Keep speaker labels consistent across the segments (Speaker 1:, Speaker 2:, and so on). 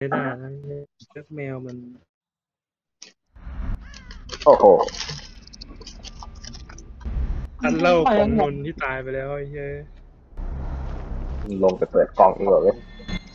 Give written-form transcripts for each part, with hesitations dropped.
Speaker 1: ไม่ได้นะเลือกแมวมัน
Speaker 2: โอ้โห
Speaker 1: อันเล่าของนนที่ตายไปแล้วไอ้เหี้ย
Speaker 2: ลงไปเปิดกล่องดีกว่าเว้ย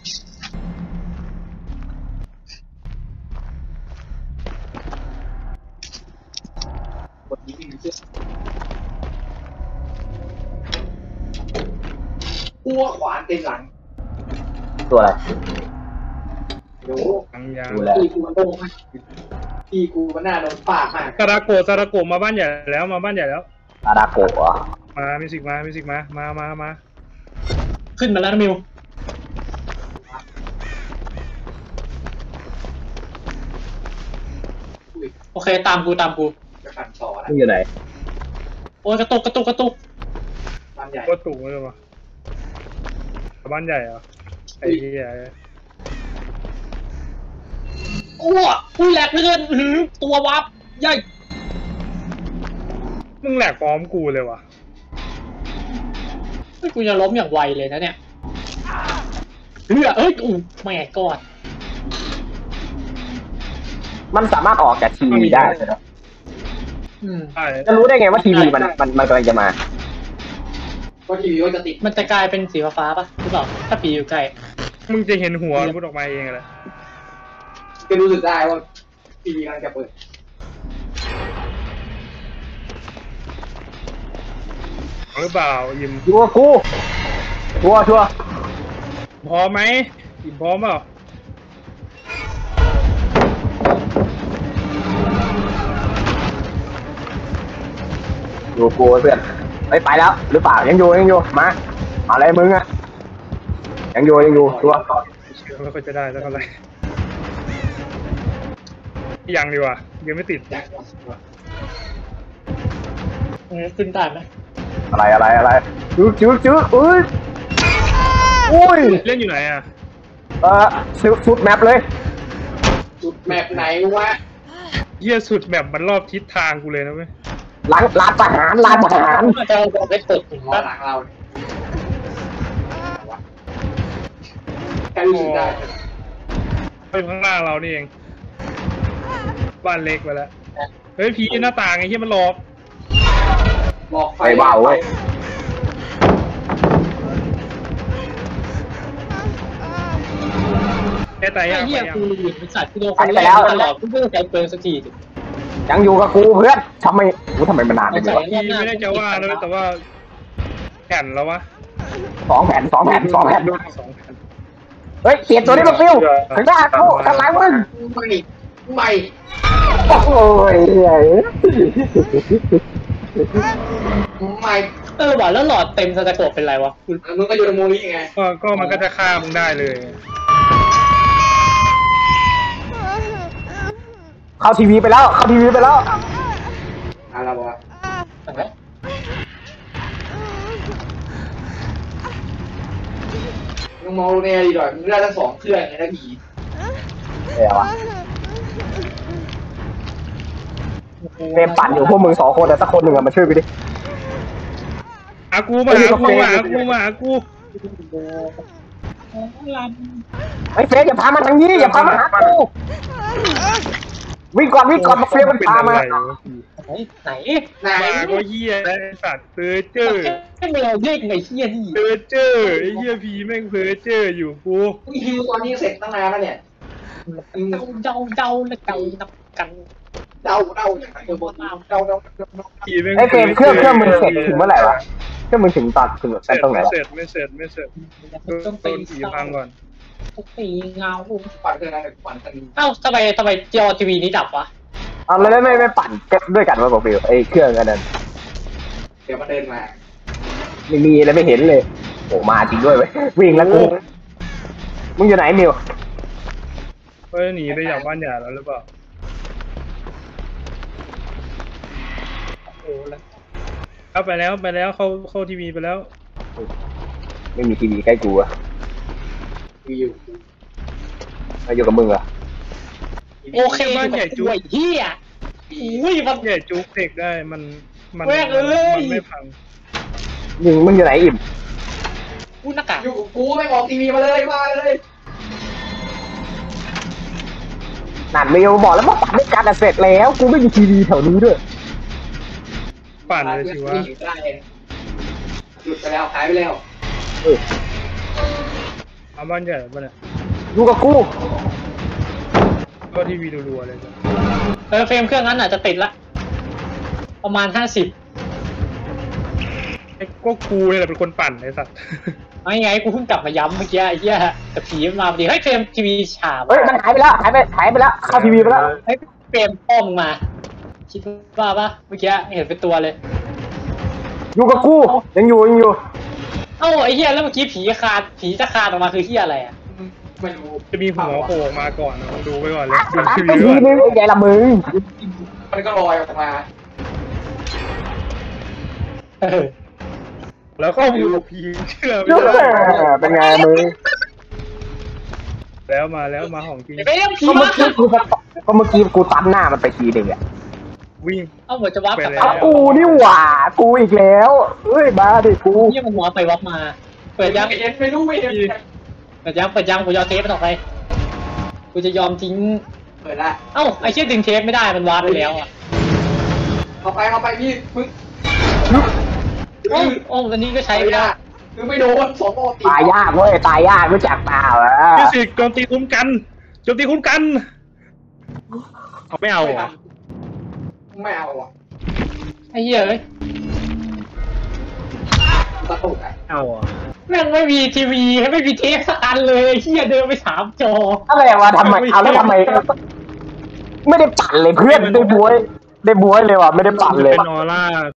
Speaker 3: กูว่าขวานเต็มหลัง
Speaker 2: ตัวอะไร
Speaker 3: ดู
Speaker 1: อังยา
Speaker 3: พี่กูมันโง่มากพี่กูมันน่าโดนปากมาก
Speaker 1: ซาดาโกะมาบ้านใหญ่แล้วมาบ้านใหญ่แล้ว
Speaker 2: อาดาโกะเหรอ
Speaker 1: มามิสิกมา
Speaker 3: ขึ้นมาแล้วนะมิวโอเคตามกูจะขันต่อแล้ว
Speaker 2: อยู่ไหน
Speaker 3: โอ้ยกระตุกบ้านใหญ่
Speaker 1: ก็ตู่เลยวะบ้านใหญ่เหรอไอ้เหี้ย
Speaker 3: อ้วอุ้ยแหลกเหลือเกินตัววับใหญ่
Speaker 1: มึงแหลกพร้อมกูเลยวะ
Speaker 3: กูจะล้มอย่างไวเลยนะเนี่ยอู้แม่กอด
Speaker 2: มันสามารถออกจากทีวีได้ใช่ไหมจะรู้ได้ไงว่าทีวีมันกำลังจะมา
Speaker 3: ก็ทีวีก็จะติดมันจะกลายเป็นสีฟ้าป่ะหรือเปล่าถ้าปีอยู่ใกล้
Speaker 1: มึงจะเห็นหัวพูดออกมาเองแหละ
Speaker 3: จะรู้สึกได้ว่าทีวีกำลังจะเปิด
Speaker 1: หรือเปล่ายิ้ม
Speaker 2: ชัวกูชัว
Speaker 1: พร้อมไหมยิ้มพร้อมเปล่า
Speaker 2: ดูกูเพื่อนไปแล้วหรือเปล่ายังอยู่มาอะไรมึงอะยังอยู่ชัว
Speaker 1: ไม่ค่อยจะได้แล้วเท่าไหร่ยังดีกว่ายังไม่ติด
Speaker 3: ขึ้นได้ไหม
Speaker 2: อะไรจื้ออุ้ย
Speaker 1: เล่นอยู่ไหนอะ
Speaker 2: สุดแมปเลย
Speaker 3: สุดแมปไหนวะ
Speaker 1: เยี่ยสุดแมปมันรอบทิศทางกูเลยนะเว้ย
Speaker 2: ร้านอาหาร
Speaker 3: เราไปเปิดถึงหลังเราแค่รู้สึกได้
Speaker 1: ไปข้างล่างเรานี่เองบ้านเล็กไปแล้วเฮ้ยผีหน้าต่างไอ้เหี้ยมันหลอก
Speaker 2: ไฟเบาเว้ย
Speaker 1: แค่ตายยัง
Speaker 3: ไอ้เหี้ยกูหยุดเป็นสัตว์กูโดนคนแรกตลอดกูไม่ได้ใจเปิดสักที
Speaker 2: ยังอยู่กับกูเพื่อนทำไมมันนาน
Speaker 1: เลยไม่ได้จะว่าเลยแต่ว่าแผ่นแล้ววะ
Speaker 2: 2 แผ่นเฮ้ยเปลี่ยนตัวนี้มาฟิวถึงได้กูทำไมมึง
Speaker 3: ไม่
Speaker 2: โอ้ย
Speaker 3: ไม่ว่ะแล้วหลอดเต็มสตาร์โกเป็นไรวะมึงก็อยู่ในโมลี่ไง
Speaker 1: ก็มันก็จะฆ่ามึงได้เลย
Speaker 2: เข้าทีวีไปแล้ว
Speaker 3: อะไรวะมึงมองเนี่ยดีหน่อยมึงได้ทั้ง2 เครื่องไงนะผี
Speaker 2: เนมปั่นอยู่พวกมึง2 คนแต่สักคนหนึ่งมาช่วยไปดิ
Speaker 1: กูมาหากู
Speaker 2: ไอ้เฟซอย่าพามาทางนี้อย่าพามาหากูวิ่งก่อนมาเฟซมันพามา
Speaker 3: ไหน
Speaker 1: ก็เหี้ยไอ้สัตว์เพอเจอ
Speaker 3: ให้เราเรียกไงเหี้ยนี่
Speaker 1: เพอเจอไอ้เหี้ยผีแม่งเพอเจออยู่กู
Speaker 3: ฮิวตอนนี้เสร็จตั้งนานแล้วเนี่ยเดาแล้วเดานับกันเดาอย่างไรบนน้ำเดา
Speaker 2: ไอ้เฟรมเครื่องมึงเสร็จถึงเมื่อไหร่วะเครื่องมึงถึงตัดถึงตรงไหน
Speaker 1: ไม่เสร็จต้องตีผีพังก่อน
Speaker 3: ตีเงาปั่นเท่านั้นปั่นกันทำไมจอทีวีนี้ดับวะ
Speaker 2: แล้วไม่ปั่นด้วยกันวะบอกฟิวไอ้เครื่องอันนั้น
Speaker 3: เดี๋ยวมาเดินมา
Speaker 2: ไม่มีอะไรไม่เห็นเลยโอ้มาจริงด้วยเว้ยวิ่งแล้วกูมึงอยู่ไหนมิว
Speaker 1: หนีไปอย่างบ้านใหญ่แล้วหรือเปล่าเข้าไปแล้วเข้าทีวีไปแล้ว
Speaker 2: ไม่มีทีวีใกล้กูอะอยู่กับมึงอะ
Speaker 3: โอเค
Speaker 1: บ้านใหญ่จุ๊บ
Speaker 3: เฮีย
Speaker 1: บ้านใหญ่จุ๊บเด็กได้มันไม่พัง
Speaker 2: มึงอยู่ไหนอิ่ม
Speaker 3: กูหน้ากากอยู่กูไม่ออกทีวีมาเลยมาเลย
Speaker 2: นั่นเร็วบอกแล้วว่าปั่นด้วยกันเสร็จแล้วกูไม่มีทีวีแถวนี้ด้วย
Speaker 1: ปั่นเลยสิวะ
Speaker 3: ไม่อยู่ได้หลุดไปแล้วหายไปแล้ว
Speaker 1: เอาบ้านใหญ่ป่ะเนี่ย
Speaker 2: อยู่กับกู
Speaker 1: ก็ทีวีรัวๆเลยจ้ะ
Speaker 4: เฟรมเครื่องนั้นอาจจะติดละประมาณ50
Speaker 1: ไอ้ก็กูเนี่ยแหละเป็นคนปั่นไอ้สัตว์
Speaker 4: ไม่ไงกูเพิ่งกลับมาย้ำเมื่อกี้ไอ้เหี้ยแต่ผีมันมาพอดีเฮ้ยเฟรมทีวีฉาบ
Speaker 2: เฮ้ยมันหายไปแล้วหายไปแล้วเข้าทีวีไปแล้ว
Speaker 4: เฮ้ยเฟรมป้อมมาคิดว่าปะเมื่อกี้เห็นเป็นตัวเลย
Speaker 2: อยู่กับกูยังอยู่
Speaker 4: เอ้าไอ้เหี้ยแล้วเมื่อกี้ผีจะคานออกมาคือเหี้ยอะไรอ่ะ
Speaker 3: ไม่รู้
Speaker 1: จะมีหัวโผล่ออกมาก่อนนะมึงดูไปก่อนเลยดูทีวี
Speaker 2: ไปที
Speaker 1: ก่อน
Speaker 2: นึงไอ้ใหญ่ละมึง
Speaker 3: มันก็ลอยออกมา
Speaker 1: แล้วก็มีผีเชื่อไม่
Speaker 2: เอ
Speaker 1: ได้
Speaker 2: อเป็นไงมึง
Speaker 1: แล้วมาของจริง
Speaker 4: ไอ้เฟรมผี
Speaker 2: ก็เมื่
Speaker 4: มา
Speaker 2: อกี้กูตันหน้ามันไปทีหนึ่งอ่ะ
Speaker 1: วิ่ง
Speaker 4: เอ้าเหมือนจะวับกลับ
Speaker 1: ไปแล้ว
Speaker 2: เอากูนี่หว่ากูอีกแล้วเฮ้ยมาดิกู
Speaker 4: เหี้ยมันวับไปวับมาเปิดยัง
Speaker 3: ไม่เห็นไม่รู้ไม่เห็น
Speaker 4: เปิดยังกูจะเอาเทปมันออกไปกูจะยอมทิ้ง
Speaker 3: เปิดละ
Speaker 4: เอ้าไอ้เชี่ยดึงเทปไม่ได้มันวาร์ปไปแล้วอ่ะ
Speaker 3: เข้าไปพี่มึง
Speaker 4: โอ้อันนี้ก็ใช้ไปแล้ว
Speaker 3: คือไม่โดนสองโมติ
Speaker 2: ตายยากเว้ยตายยากรู้จักเปล่าอ่ะ
Speaker 1: ฟิสิกส์โจมตีคุ้มกันเอาไม่เอาเหรอ
Speaker 3: ไม่เอาอ่ะ
Speaker 4: ไอ้เหี้ยเอ้ย
Speaker 3: ตะตุกอ่ะ
Speaker 1: เอาเหรอ
Speaker 4: แม่งไม่มีทีวีไม่มีเทปสักอันเลยไอ้เหี้ยเดินไป3 จอ
Speaker 2: อะไรวะทำไมเอาแล้วทำไมไม่ได้ปั่นเลยเพื่อนได้บวยเลยว่ะไม่ได้ปั่นเลย
Speaker 1: เป็นออร่า